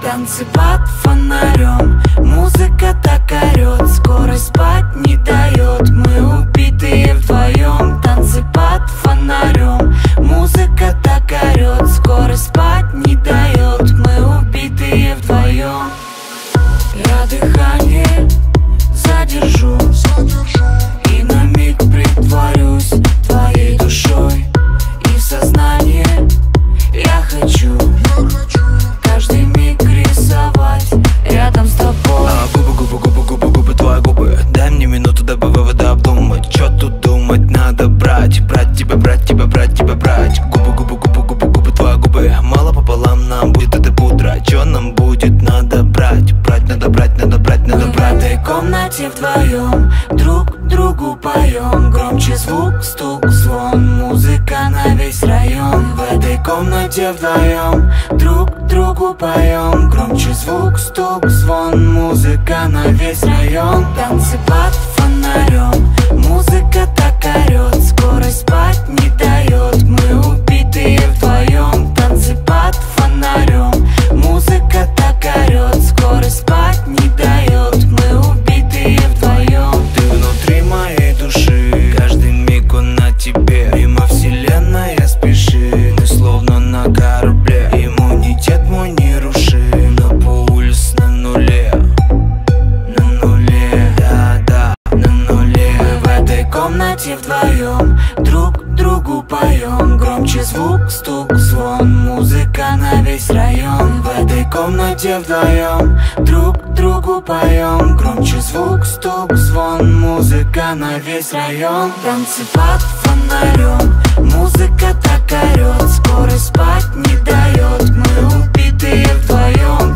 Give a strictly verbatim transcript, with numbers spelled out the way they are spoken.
Танцы под фонарем, музыка так орет, скорость спать не дает. Мы убитые вдвоем. Танцы под фонарем, музыка так орет, скорость спать не дает. Мы убитые вдвоем. Я дыхание задержу и на миг притворюсь твоей душой. И в сознание я хочу каждый миг рисовать рядом с тобой. А, губы, губы, губы, губы, губы, твои губы. Дай мне минуту, дай выводы обдумать. Чё тут думать, надо брать. Брать тебя, брать тебя, брать тебя, брать. Губы, губы, губы, губы, губы, твои губы. Мало пополам нам будет эта пудра. Чё нам будет, надо брать. Брать, надо брать, надо брать, надо брать. Мы в этой комнате вдвоем друг другу поем. Громче звук, стук, звон, музыка на весь район. В этой комнате вдвоем друг другу поем. Громче звук, стук, звон, музыка на весь район. Танцы под фонарем, музыка так орет, скорость спать не дает. Мы убитые вдвоем. Танцы под фонарем, музыка так орет, скорость спать не дает. Мы убитые вдвоем. Ты внутри моей души, каждый миг он на тебе. Мимо вселенная спешит, мы словно на корабле. Иммунитет мой не рушим, но пульс на нуле. На нуле, да-да, на нуле. Мы в этой комнате вдвоем друг другу поем. Громче звук, стук, звон, музыка на весь район. В этой комнате вдвоем друг другу поем. Громче звук, стук, звон, музыка на весь район. Танцы под фонарем, музыка так орет, скорость спать не дает. Мы убитые вдвоем.